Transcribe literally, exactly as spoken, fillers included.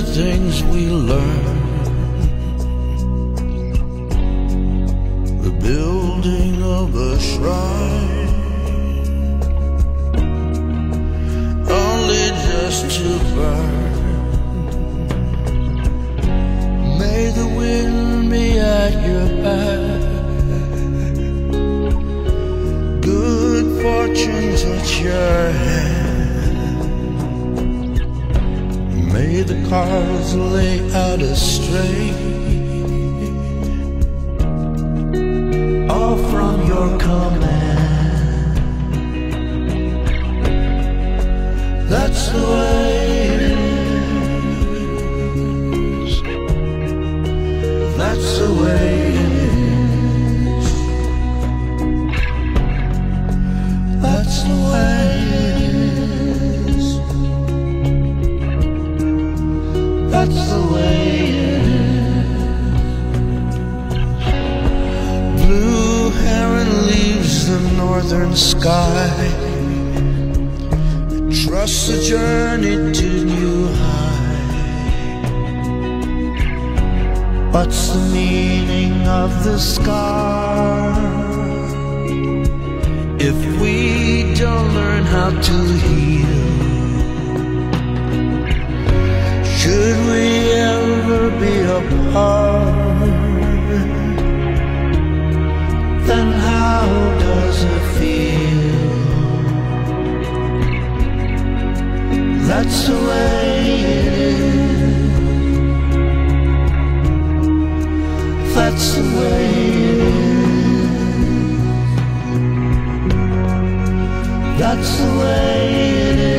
things we learn. The building of a shrine, only just to burn. May the wind be at your back, good fortune touch your hand. May the cards lay out astray, all from your command. That's the way it is. That's the way it is. That's the way it is. That's the way it is. Blue heron leaves the northern sky, trust the journey to new height. What's the meaning of the scar if we don't learn how to heal? Should we ever be apart, then how does it feel? That's the way it is. That's the way it is. That's the way it is.